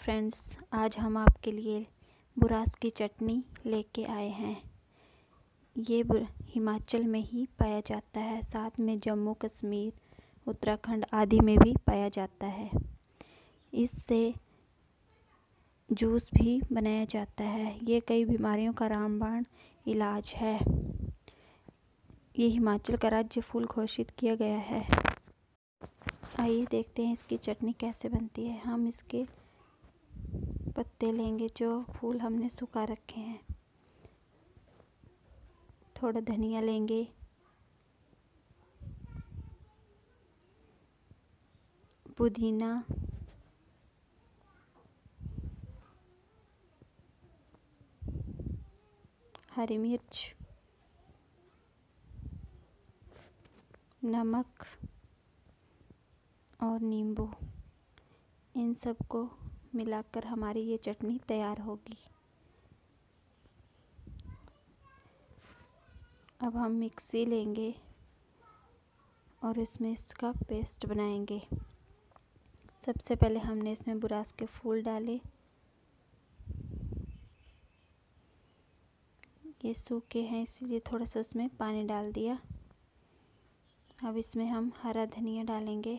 Friends, आज हम आपके लिए बुरास की चटनी लेके आए हैं। ये हिमाचल में ही पाया जाता है, साथ में जम्मू कश्मीर, उत्तराखंड आदि में भी पाया जाता है। इससे जूस भी बनाया जाता है। ये कई बीमारियों का रामबाण इलाज है। ये हिमाचल का राज्य फूल घोषित किया गया है। आइए देखते हैं इसकी चटनी कैसे बनती है। हम इसके पत्ते लेंगे, जो फूल हमने सुखा रखे हैं। थोड़ा धनिया लेंगे, पुदीना, हरी मिर्च, नमक और नींबू। इन सब को मिलाकर हमारी ये चटनी तैयार होगी। अब हम मिक्सी लेंगे और इसमें इसका पेस्ट बनाएंगे। सबसे पहले हमने इसमें बुरास के फूल डाले। ये सूखे हैं इसलिए थोड़ा सा उसमें पानी डाल दिया। अब इसमें हम हरा धनिया डालेंगे।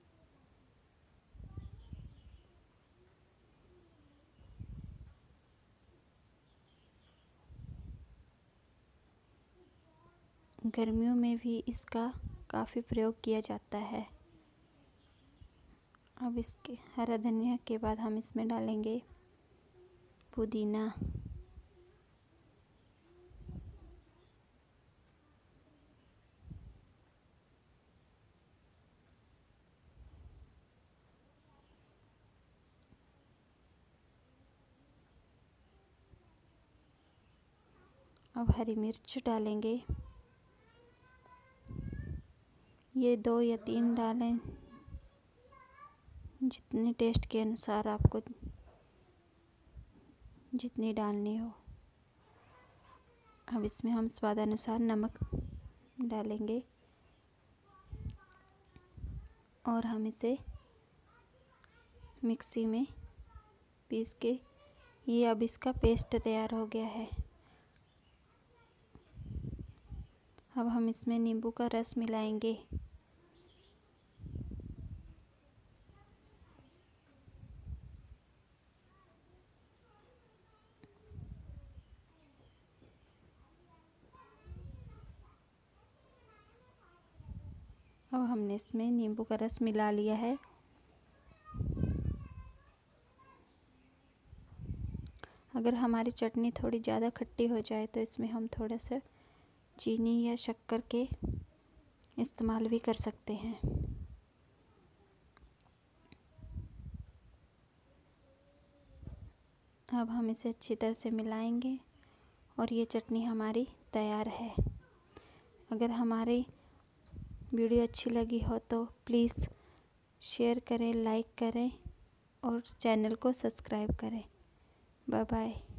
गर्मियों में भी इसका काफ़ी प्रयोग किया जाता है। अब इसके हरा धनिया के बाद हम इसमें डालेंगे पुदीना, अब हरी मिर्च डालेंगे। ये 2 या 3 डालें, जितने टेस्ट के अनुसार आपको जितनी डालनी हो। अब इसमें हम स्वादानुसार नमक डालेंगे और हम इसे मिक्सी में पीस के, ये अब इसका पेस्ट तैयार हो गया है। अब हम इसमें नींबू का रस मिलाएंगे। अब हमने इसमें नींबू का रस मिला लिया है। अगर हमारी चटनी थोड़ी ज़्यादा खट्टी हो जाए तो इसमें हम थोड़ा सा चीनी या शक्कर के इस्तेमाल भी कर सकते हैं। अब हम इसे अच्छी तरह से मिलाएंगे और ये चटनी हमारी तैयार है। अगर हमारी वीडियो अच्छी लगी हो तो प्लीज़ शेयर करें, लाइक करें और चैनल को सब्सक्राइब करें। Bye bye.